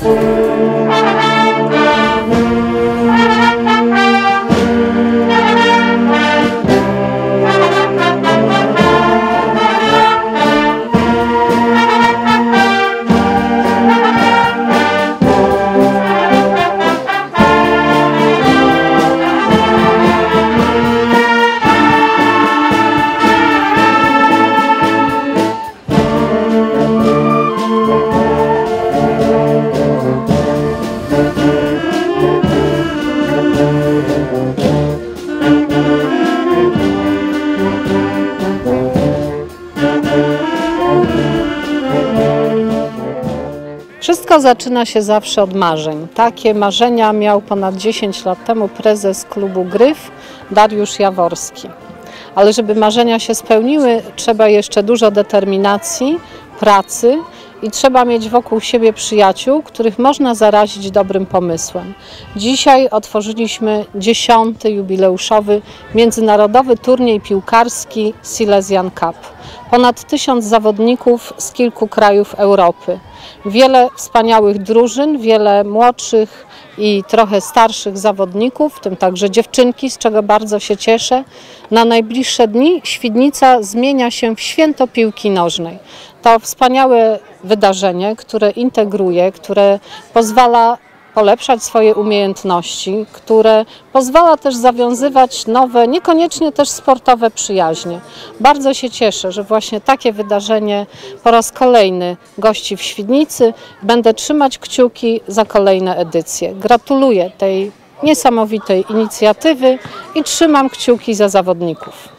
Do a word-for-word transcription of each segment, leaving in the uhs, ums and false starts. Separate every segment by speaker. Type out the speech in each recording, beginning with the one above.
Speaker 1: Wszystko zaczyna się zawsze od marzeń. Takie marzenia miał ponad dziesięć lat temu prezes klubu Gryf Dariusz Jaworski. Ale żeby marzenia się spełniły, trzeba jeszcze dużo determinacji, pracy i trzeba mieć wokół siebie przyjaciół, których można zarazić dobrym pomysłem. Dzisiaj otworzyliśmy dziesiąty jubileuszowy międzynarodowy turniej piłkarski Silesian Cup. Ponad tysiąc zawodników z kilku krajów Europy. Wiele wspaniałych drużyn, wiele młodszych i trochę starszych zawodników, w tym także dziewczynki, z czego bardzo się cieszę. Na najbliższe dni Świdnica zmienia się w święto piłki nożnej. To wspaniałe wydarzenie, które integruje, które pozwala polepszać swoje umiejętności, które pozwala też zawiązywać nowe, niekoniecznie też sportowe przyjaźnie. Bardzo się cieszę, że właśnie takie wydarzenie po raz kolejny gości w Świdnicy. Będę trzymać kciuki za kolejne edycje. Gratuluję tej niesamowitej inicjatywy i trzymam kciuki za zawodników.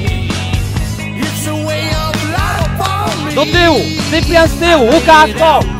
Speaker 2: Do tyłu! Cyprian z tyłu! Łukasz, go!